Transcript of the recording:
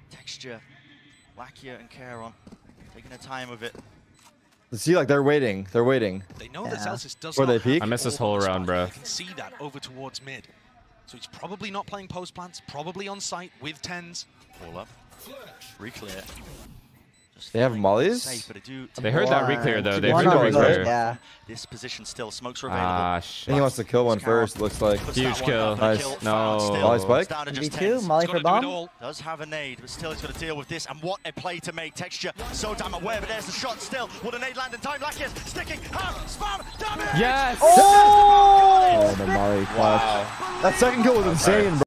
Texture, Lakia and Caron taking their time with it. See, like they're waiting. They're waiting. They know that Celsius does Before not they peek? have I missed this all whole the round, spot. bro. You can see that over towards mid. So he's probably not playing post plants, probably on site with TenZ. All up. Reclear. Just They have feeling mollies? safe, but they do They heard that reclear though. They One heard the on both, reclear. Yeah. this position still. Smokes are available. Ah, I think shit. he wants to kill one first, looks like. Puts Huge that one kill. up, but a Nice. kill No. found still. Molly spike? It's down to just V2, TenZ. Molly He's for gotta do it bomb. all. Does have a nade, but still he's got to deal with this. And what a play to make. Texture so damn aware, but there's the shot still. Will the nade land in time? Lakia's sticking. Spam, damn it! Yes! Oh, the Molly clutch. Wow. That second kill was insane, bro.